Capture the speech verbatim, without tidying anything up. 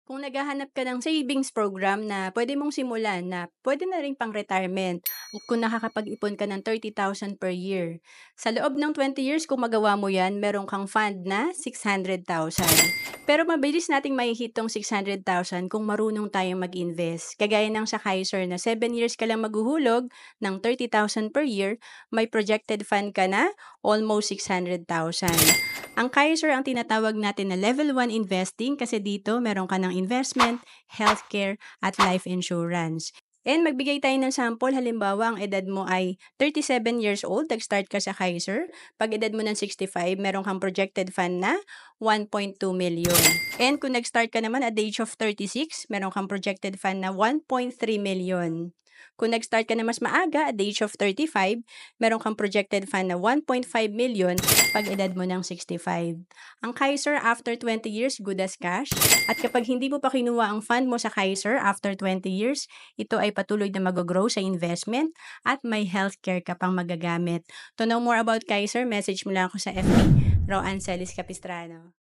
Kung naghahanap ka ng savings program na pwede mong simulan na pwede na rin pang-retirement at kung nakakapag-ipon ka ng thirty thousand per year. Sa loob ng twenty years kung magawa mo yan, meron kang fund na six hundred thousand. Pero mabilis nating mahihit tong six hundred thousand kung marunong tayong mag-invest. Kagaya ng sa Kaiser na seven years ka lang maghuhulog ng thirty thousand per year, may projected fund ka na almost six hundred thousand. Ang Kaiser ang tinatawag natin na level one investing kasi dito meron ka ng investment, healthcare, at life insurance. And magbigay tayo ng sample, halimbawa ang edad mo ay thirty-seven years old, nag-start ka sa Kaiser. Pag edad mo ng sixty-five, meron kang projected fund na one point two million. And kung nag-start ka naman at the age of thirty-six, meron kang projected fund na one point three million. Kung nag-start ka na mas maaga at the age of thirty-five, meron kang projected fund na one point five million pag edad mo ng sixty-five. Ang Kaiser after twenty years, good as cash. At kapag hindi mo pa kinuha ang fund mo sa Kaiser after twenty years, ito ay patuloy na mag-grow sa investment at may healthcare ka pang magagamit. To know more about Kaiser, message mo lang ako sa F B, Roancelis Capistrano.